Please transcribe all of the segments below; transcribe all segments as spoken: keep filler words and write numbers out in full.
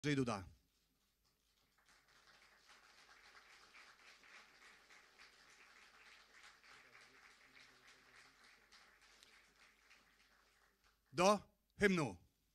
Andrzej Duda. Do hymnu.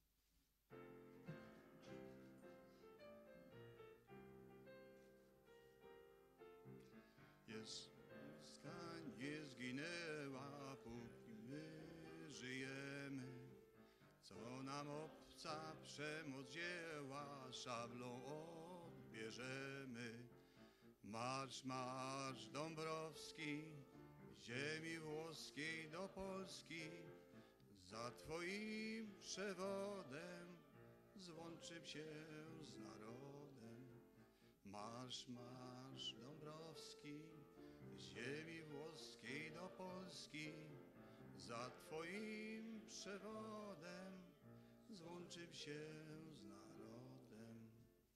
Jest Polska nie zginęła, póki my żyjemy. Co nam obca przemoc dzieła, szablą odbierzemy. Marsz, marsz Dąbrowski, z ziemi włoskiej do Polski. Za twoim przewodem złączym się z narodem. Marsz, marsz Dąbrowski, z ziemi włoskiej do Polski. Za twoim przewodem złączym się z narodem.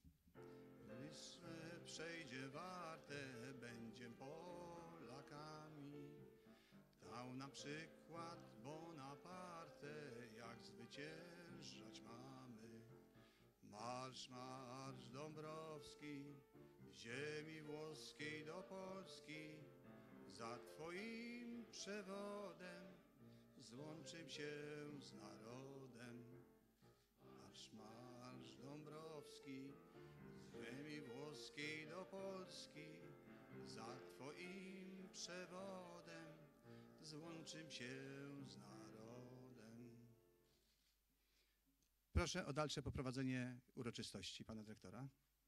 Wisłę przejdzie Wartę, będziem Polakami. Dał nam przykład Bonaparte, jak zwyciężać mamy. Marsz, marsz Dąbrowski, z ziemi włoskiej do Polski. Za twoim przewodem złączym się z narodem. Marsz, marsz Dąbrowski, z ziemi włoskiej do Polski. Za twoim przewodem złączym się z narodem. Proszę o dalsze poprowadzenie uroczystości pana dyrektora.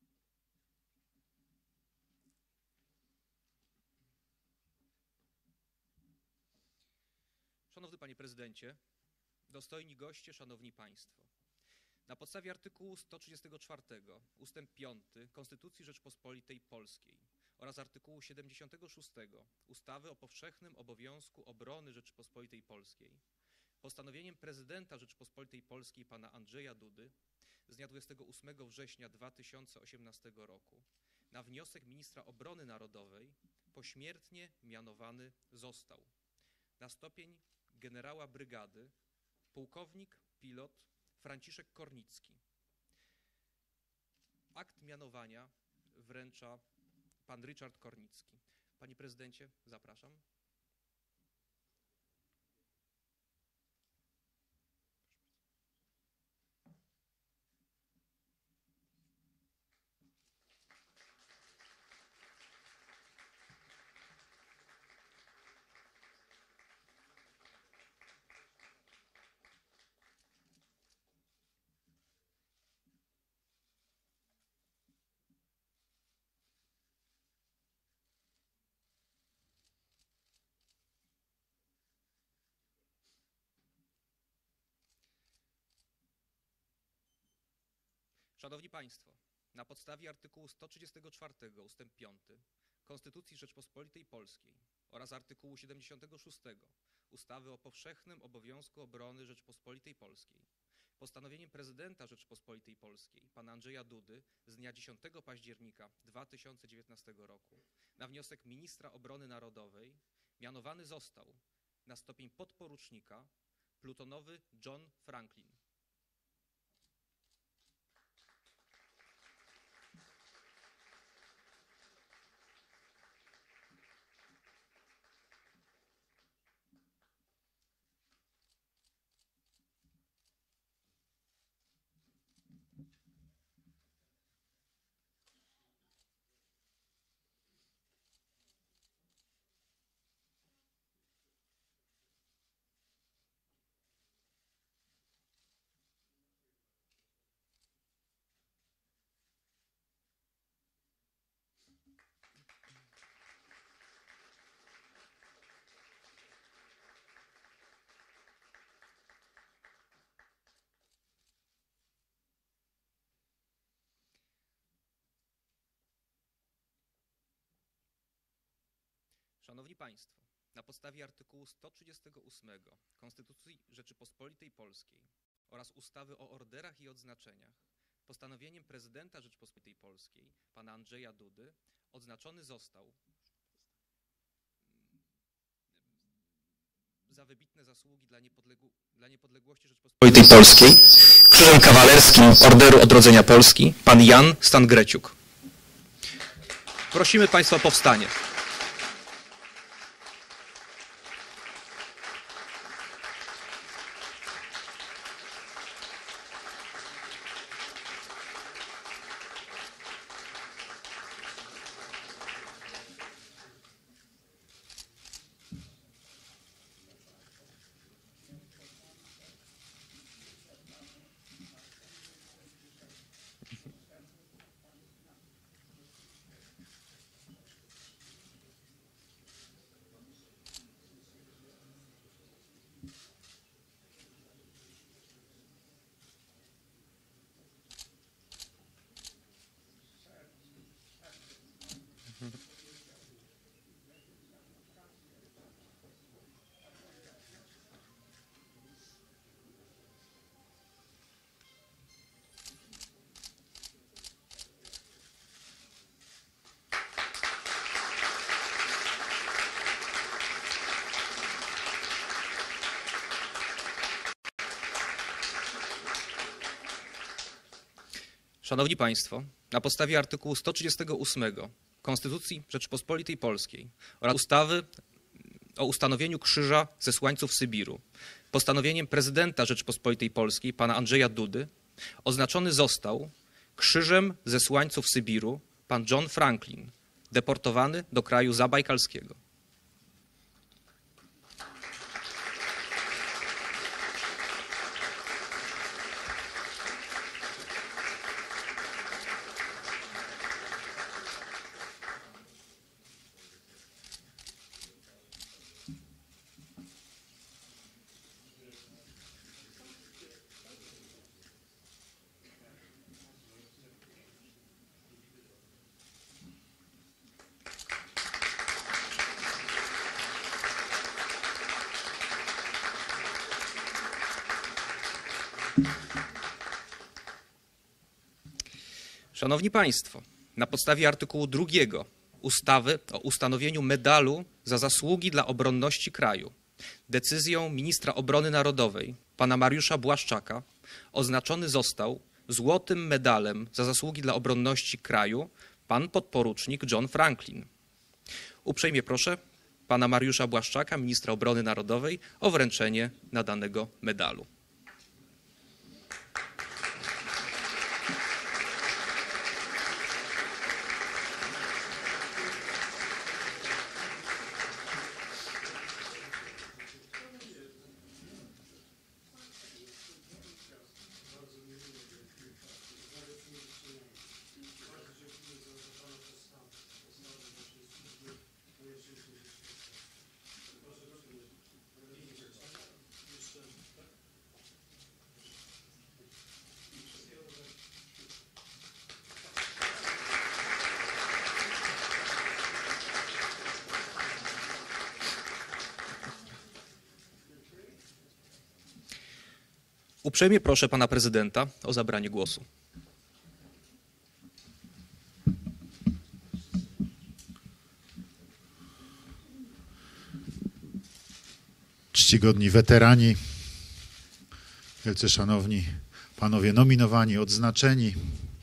Szanowny Panie Prezydencie, dostojni goście, Szanowni Państwo. Na podstawie artykułu sto trzydziestego czwartego ustęp piąty Konstytucji Rzeczpospolitej Polskiej oraz artykułu siedemdziesiątego szóstego ustawy o powszechnym obowiązku obrony Rzeczypospolitej Polskiej postanowieniem prezydenta Rzeczypospolitej Polskiej pana Andrzeja Dudy z dnia dwudziestego ósmego września dwa tysiące osiemnastego roku na wniosek ministra obrony narodowej pośmiertnie mianowany został na stopień generała brygady pułkownik pilot Franciszek Kornicki. Akt mianowania wręcza pan Ryszard Kornicki. Panie prezydencie, zapraszam. Szanowni Państwo, na podstawie artykułu sto trzydziestego czwartego ustęp piąty Konstytucji Rzeczpospolitej Polskiej oraz artykułu siedemdziesiątego szóstego ustawy o powszechnym obowiązku obrony Rzeczypospolitej Polskiej postanowieniem prezydenta Rzeczypospolitej Polskiej pana Andrzeja Dudy z dnia dziesiątego października dwa tysiące dziewiętnastego roku na wniosek ministra obrony narodowej mianowany został na stopień podporucznika plutonowy John Franklin. Szanowni Państwo, na podstawie artykułu sto trzydziestego ósmego Konstytucji Rzeczypospolitej Polskiej oraz ustawy o orderach i odznaczeniach postanowieniem prezydenta Rzeczypospolitej Polskiej pana Andrzeja Dudy odznaczony został za wybitne zasługi dla, niepodległ dla niepodległości Rzeczypospolitej Polskiej Krzyżem Kawalerskim Orderu Odrodzenia Polski pan Jan Stangreciuk. Prosimy Państwa o powstanie. Szanowni Państwo, na podstawie artykułu sto trzydziestego ósmego Konstytucji Rzeczypospolitej Polskiej oraz ustawy o ustanowieniu Krzyża Zesłańców Sybiru postanowieniem prezydenta Rzeczypospolitej Polskiej pana Andrzeja Dudy oznaczony został Krzyżem Zesłańców Sybiru pan John Franklin, deportowany do kraju zabajkalskiego. Szanowni Państwo, na podstawie artykułu drugiego ustawy o ustanowieniu medalu za zasługi dla obronności kraju decyzją ministra obrony narodowej pana Mariusza Błaszczaka oznaczony został złotym medalem za zasługi dla obronności kraju pan podporucznik John Franklin. Uprzejmie proszę pana Mariusza Błaszczaka, ministra obrony narodowej, o wręczenie nadanego medalu. Uprzejmie proszę pana prezydenta o zabranie głosu. Czcigodni weterani, wielce szanowni panowie nominowani, odznaczeni,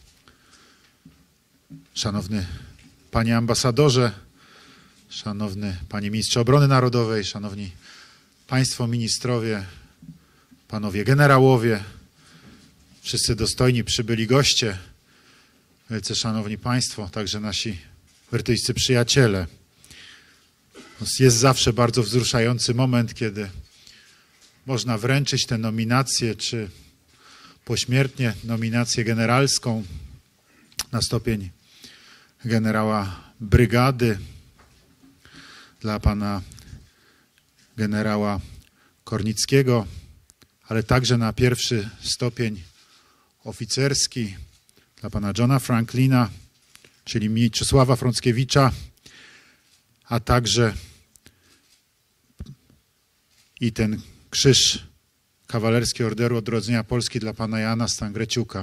szanowny panie ambasadorze, szanowny panie ministrze obrony narodowej, szanowni państwo ministrowie, panowie generałowie, wszyscy dostojni przybyli goście, wielce szanowni państwo, także nasi brytyjscy przyjaciele. Jest zawsze bardzo wzruszający moment, kiedy można wręczyć tę nominację, czy pośmiertnie nominację generalską na stopień generała brygady dla pana generała Kornickiego, ale także na pierwszy stopień oficerski dla pana Johna Franklina, czyli Mieczysława Frąckiewicza, a także i ten krzyż kawalerski Orderu Odrodzenia Polski dla pana Jana Stangreciuka.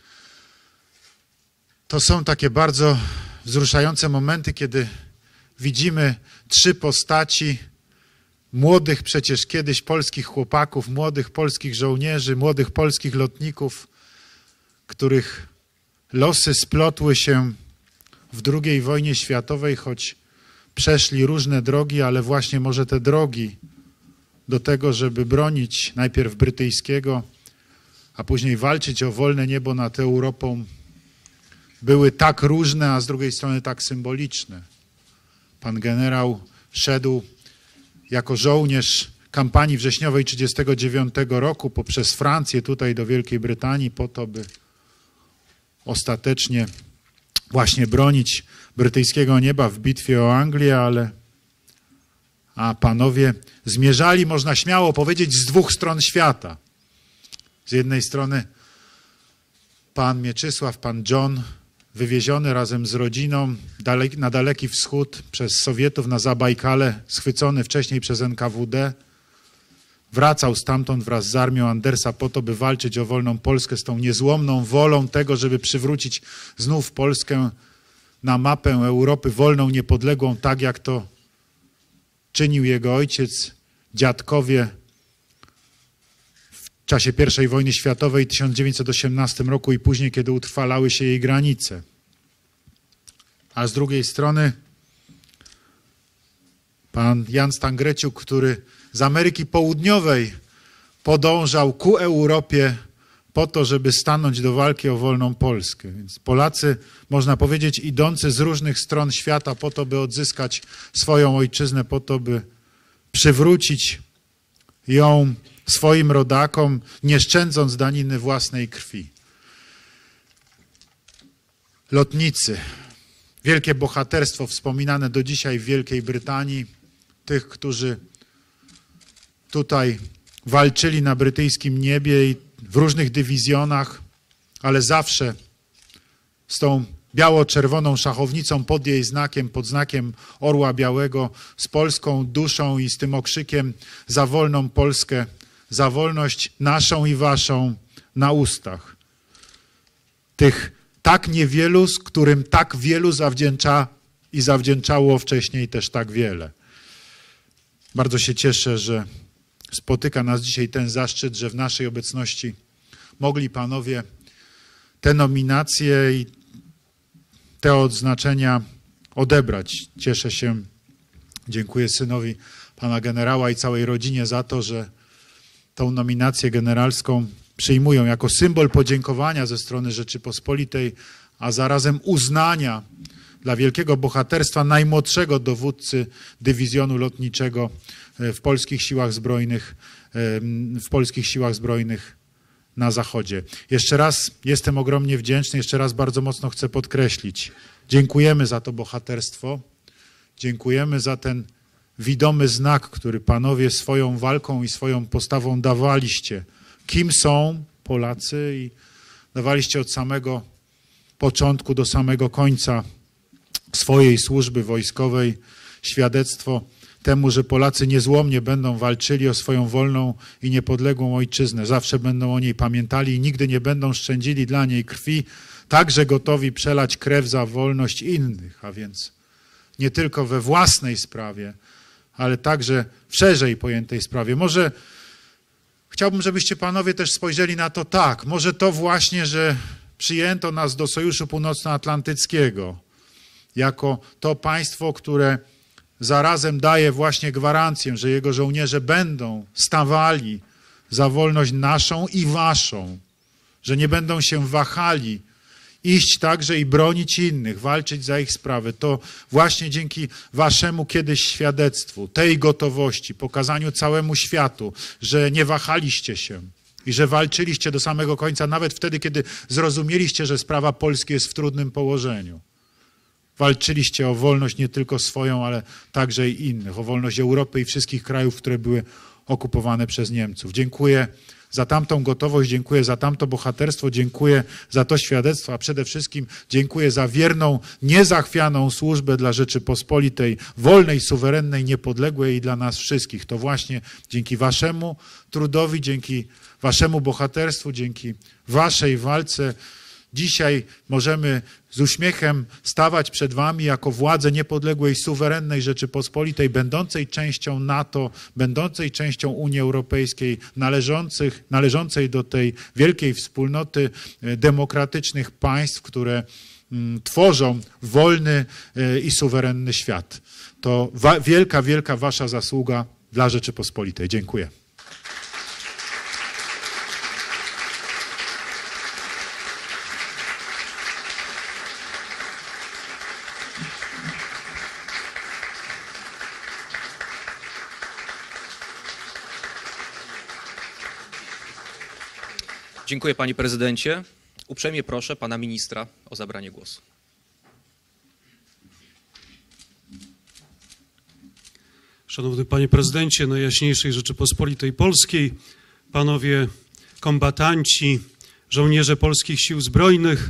To są takie bardzo wzruszające momenty, kiedy widzimy trzy postaci młodych przecież kiedyś polskich chłopaków, młodych polskich żołnierzy, młodych polskich lotników, których losy splotły się w drugiej wojnie światowej, choć przeszli różne drogi, ale właśnie może te drogi do tego, żeby bronić najpierw brytyjskiego, a później walczyć o wolne niebo nad Europą, były tak różne, a z drugiej strony tak symboliczne. Pan generał szedł jako żołnierz kampanii wrześniowej tysiąc dziewięćset trzydziestego dziewiątego roku poprzez Francję tutaj do Wielkiej Brytanii po to, by ostatecznie właśnie bronić brytyjskiego nieba w bitwie o Anglię, ale a panowie zmierzali, można śmiało powiedzieć, z dwóch stron świata. Z jednej strony pan Mieczysław, pan John, wywieziony razem z rodziną na Daleki Wschód przez Sowietów na Zabajkale, schwycony wcześniej przez N K W D, wracał stamtąd wraz z armią Andersa po to, by walczyć o wolną Polskę z tą niezłomną wolą tego, żeby przywrócić znów Polskę na mapę Europy wolną, niepodległą, tak jak to czynił jego ojciec, dziadkowie w czasie pierwszej wojny światowej w tysiąc dziewięćset osiemnastym roku i później, kiedy utrwalały się jej granice. A z drugiej strony pan Jan Stangreciuk, który z Ameryki Południowej podążał ku Europie po to, żeby stanąć do walki o wolną Polskę. Więc Polacy, można powiedzieć, idący z różnych stron świata po to, by odzyskać swoją ojczyznę, po to, by przywrócić ją swoim rodakom, nie szczędząc daniny własnej krwi. Lotnicy, wielkie bohaterstwo wspominane do dzisiaj w Wielkiej Brytanii, tych, którzy tutaj walczyli na brytyjskim niebie i w różnych dywizjonach, ale zawsze z tą biało-czerwoną szachownicą pod jej znakiem, pod znakiem Orła Białego, z polską duszą i z tym okrzykiem za wolną Polskę, za wolność naszą i waszą na ustach. Tych tak niewielu, z którym tak wielu zawdzięcza i zawdzięczało wcześniej też tak wiele. Bardzo się cieszę, że spotyka nas dzisiaj ten zaszczyt, że w naszej obecności mogli panowie te nominacje i te odznaczenia odebrać. Cieszę się, dziękuję synowi pana generała i całej rodzinie za to, że tą nominację generalską przyjmują jako symbol podziękowania ze strony Rzeczypospolitej, a zarazem uznania dla wielkiego bohaterstwa najmłodszego dowódcy dywizjonu lotniczego w polskich siłach zbrojnych, w polskich siłach zbrojnych na Zachodzie. Jeszcze raz jestem ogromnie wdzięczny, jeszcze raz bardzo mocno chcę podkreślić. Dziękujemy za to bohaterstwo, dziękujemy za ten widomy znak, który panowie swoją walką i swoją postawą dawaliście. Kim są Polacy i dawaliście od samego początku do samego końca swojej służby wojskowej świadectwo temu, że Polacy niezłomnie będą walczyli o swoją wolną i niepodległą ojczyznę. Zawsze będą o niej pamiętali i nigdy nie będą szczędzili dla niej krwi, także gotowi przelać krew za wolność innych, a więc nie tylko we własnej sprawie, ale także w szerzej pojętej sprawie. Może chciałbym, żebyście panowie też spojrzeli na to tak, może to właśnie, że przyjęto nas do Sojuszu Północnoatlantyckiego jako to państwo, które zarazem daje właśnie gwarancję, że jego żołnierze będą stawali za wolność naszą i waszą, że nie będą się wahali iść także i bronić innych, walczyć za ich sprawy. To właśnie dzięki waszemu kiedyś świadectwu, tej gotowości, pokazaniu całemu światu, że nie wahaliście się i że walczyliście do samego końca, nawet wtedy, kiedy zrozumieliście, że sprawa Polski jest w trudnym położeniu. Walczyliście o wolność nie tylko swoją, ale także i innych, o wolność Europy i wszystkich krajów, które były okupowane przez Niemców. Dziękuję za tamtą gotowość, dziękuję za tamto bohaterstwo, dziękuję za to świadectwo, a przede wszystkim dziękuję za wierną, niezachwianą służbę dla Rzeczypospolitej, wolnej, suwerennej, niepodległej i dla nas wszystkich. To właśnie dzięki waszemu trudowi, dzięki waszemu bohaterstwu, dzięki waszej walce Dzisiaj możemy z uśmiechem stawać przed wami jako władze niepodległej, suwerennej Rzeczypospolitej, będącej częścią NATO, będącej częścią Unii Europejskiej, należących, należącej do tej wielkiej wspólnoty demokratycznych państw, które mm, tworzą wolny y, i suwerenny świat. To wa- wielka, wielka wasza zasługa dla Rzeczypospolitej. Dziękuję. Dziękuję panie prezydencie. Uprzejmie proszę pana ministra o zabranie głosu. Szanowny Panie Prezydencie Najjaśniejszej Rzeczypospolitej Polskiej, Panowie kombatanci, żołnierze polskich sił zbrojnych,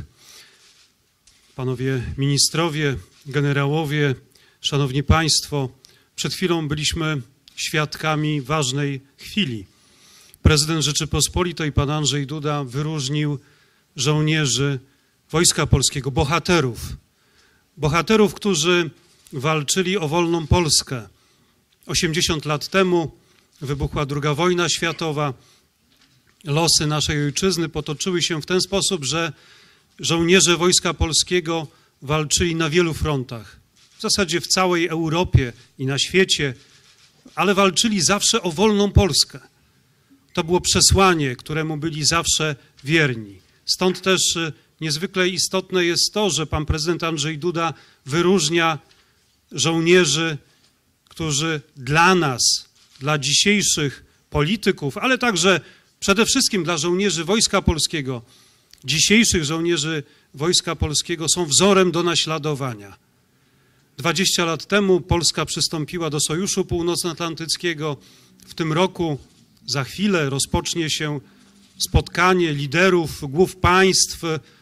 Panowie ministrowie, generałowie, Szanowni Państwo, przed chwilą byliśmy świadkami ważnej chwili. Prezydent Rzeczypospolitej, pan Andrzej Duda, wyróżnił żołnierzy Wojska Polskiego, bohaterów, bohaterów, którzy walczyli o wolną Polskę. osiemdziesiąt lat temu wybuchła druga wojna światowa. Losy naszej ojczyzny potoczyły się w ten sposób, że żołnierze Wojska Polskiego walczyli na wielu frontach. W zasadzie w całej Europie i na świecie, ale walczyli zawsze o wolną Polskę. To było przesłanie, któremu byli zawsze wierni. Stąd też niezwykle istotne jest to, że pan prezydent Andrzej Duda wyróżnia żołnierzy, którzy dla nas, dla dzisiejszych polityków, ale także przede wszystkim dla żołnierzy Wojska Polskiego, dzisiejszych żołnierzy Wojska Polskiego są wzorem do naśladowania. dwadzieścia lat temu Polska przystąpiła do Sojuszu Północnoatlantyckiego. W tym roku za chwilę rozpocznie się spotkanie liderów, głów państw,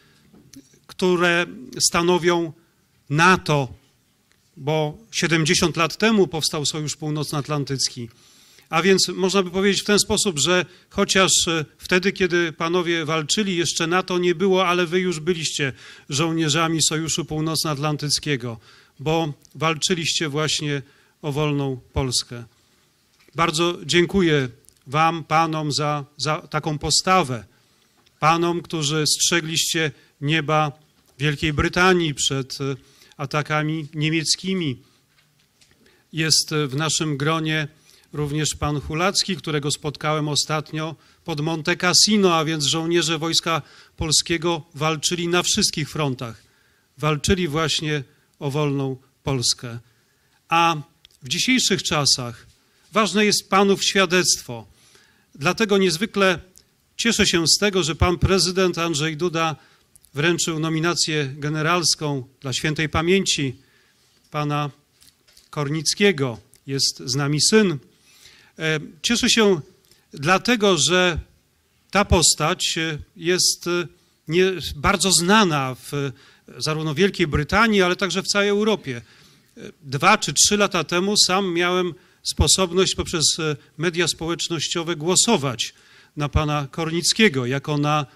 które stanowią NATO, bo siedemdziesiąt lat temu powstał Sojusz Północnoatlantycki. A więc można by powiedzieć w ten sposób, że chociaż wtedy, kiedy panowie walczyli, jeszcze NATO nie było, ale wy już byliście żołnierzami Sojuszu Północnoatlantyckiego, bo walczyliście właśnie o wolną Polskę. Bardzo dziękuję wam, panom, za, za taką postawę. Panom, którzy strzegliście nieba Wielkiej Brytanii przed atakami niemieckimi. Jest w naszym gronie również pan Hulacki, którego spotkałem ostatnio pod Monte Cassino, a więc żołnierze Wojska Polskiego walczyli na wszystkich frontach. Walczyli właśnie o wolną Polskę. A w dzisiejszych czasach ważne jest panów świadectwo. Dlatego niezwykle cieszę się z tego, że pan prezydent Andrzej Duda wręczył nominację generalską dla świętej pamięci pana Kornickiego. Jest z nami syn. Cieszę się dlatego, że ta postać jest nie, bardzo znana w zarówno Wielkiej Brytanii, ale także w całej Europie. Dwa czy trzy lata temu sam miałem sposobność poprzez media społecznościowe głosować na pana Kornickiego jako na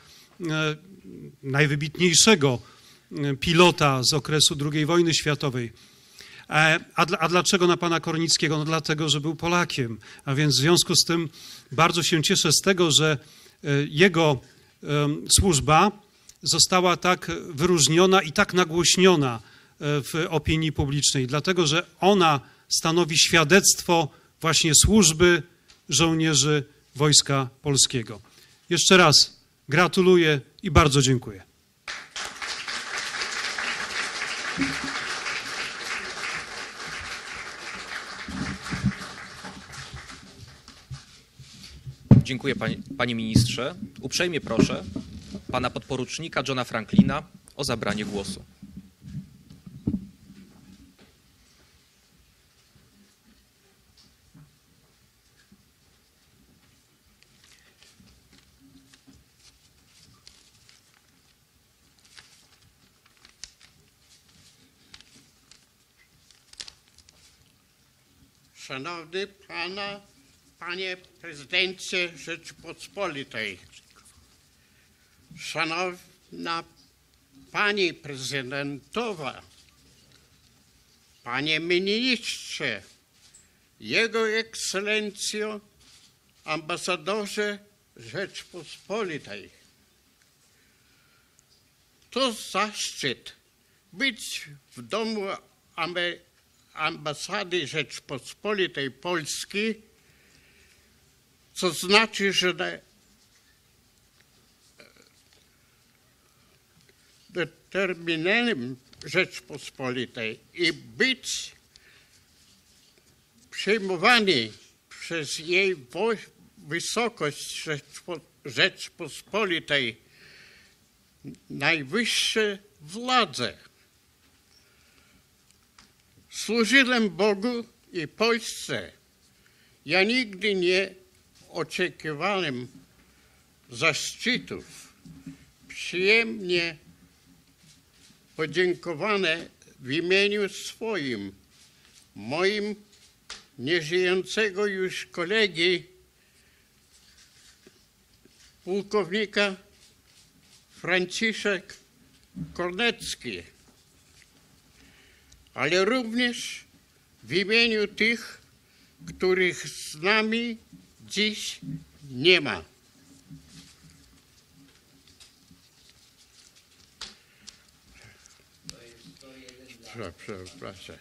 najwybitniejszego pilota z okresu drugiej wojny światowej. A, dla, a dlaczego na pana Kornickiego? No dlatego, że był Polakiem. A więc w związku z tym bardzo się cieszę z tego, że jego służba została tak wyróżniona i tak nagłośniona w opinii publicznej, dlatego, że ona stanowi świadectwo właśnie służby żołnierzy Wojska Polskiego. Jeszcze raz gratuluję i bardzo dziękuję. Dziękuję panie, panie ministrze. Uprzejmie proszę pana podporucznika Johna Franklina o zabranie głosu. Szanowny Pana, Panie Prezydencie Rzeczypospolitej, Szanowna pani prezydentowa, panie ministrze, jego ekscelencjo, ambasadorze Rzeczpospolitej. To zaszczyt być w domu ambasady Rzeczpospolitej Polski, co znaczy, że determinem Rzeczpospolitej i być przyjmowany przez jej wysokość Rzeczpo, Rzeczpospolitej najwyższe władze. Służyłem Bogu i Polsce. Ja nigdy nie oczekiwałem zaszczytów. Przyjemnie podziękowane w imieniu swoim, moim nieżyjącego już kolegi, pułkownika Franciszek Kornecki, ale również w imieniu tych, których z nami dziś nie ma. Przepraszam.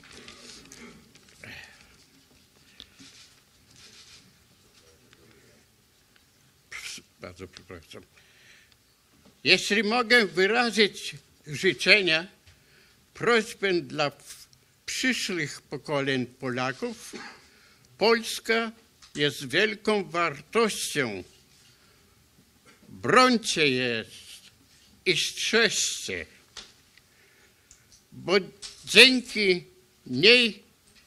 Bardzo przepraszam. Jeśli mogę wyrazić życzenia, prośbę dla przyszłych pokoleń Polaków, Polska jest wielką wartością. Brońcie je i strzeżcie, bo dzięki niej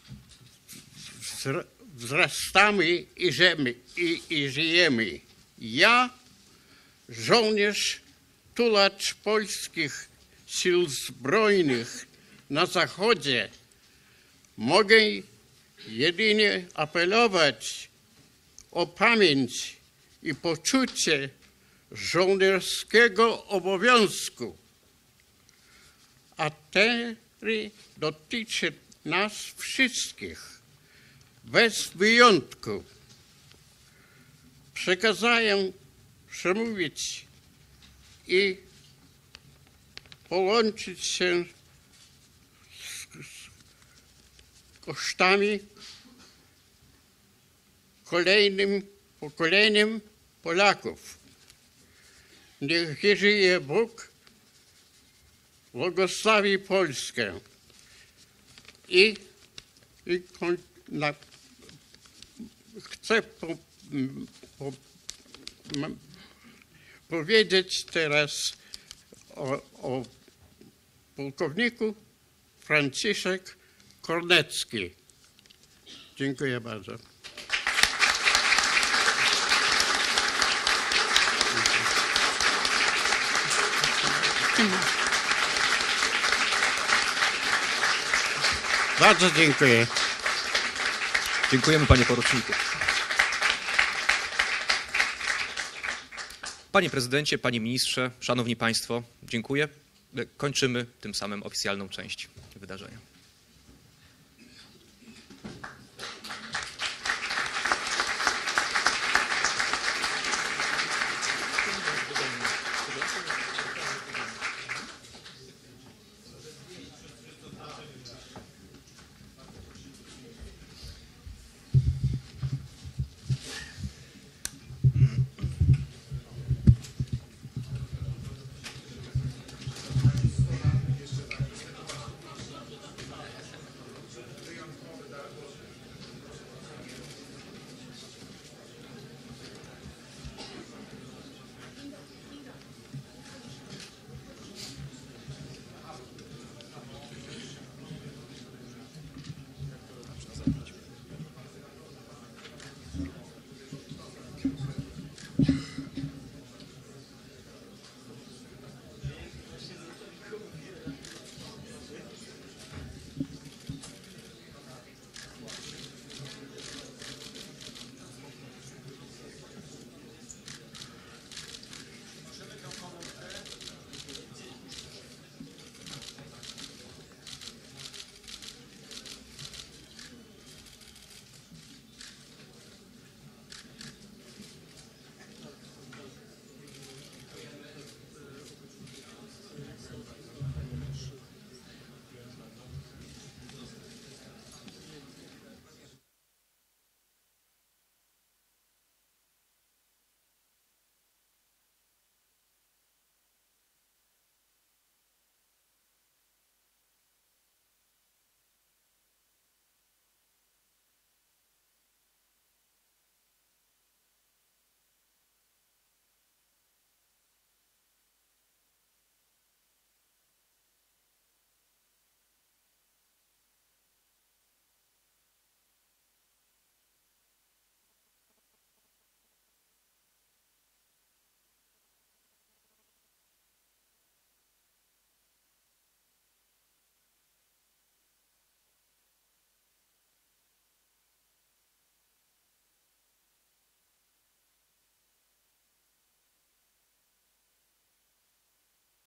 wzrastamy i żyjemy. I, i żyjemy. Ja, żołnierz, tulacz polskich sił zbrojnych na Zachodzie, mogę jedynie apelować o pamięć i poczucie żołnierskiego obowiązku, a ten dotyczy nas wszystkich, bez wyjątku. Przekazuję przemówić i połączyć się z, z kosztami kolejnym pokoleniem Polaków. Niech żyje Bóg, błogosławi Polskę. I, i na, chcę po, po, m, powiedzieć teraz o, o pułkowniku Franciszek Kornecki. Dziękuję bardzo. Bardzo dziękuję. Dziękujemy, panie poruczniku. Panie prezydencie, panie ministrze, szanowni państwo, dziękuję. Kończymy tym samym oficjalną część wydarzenia.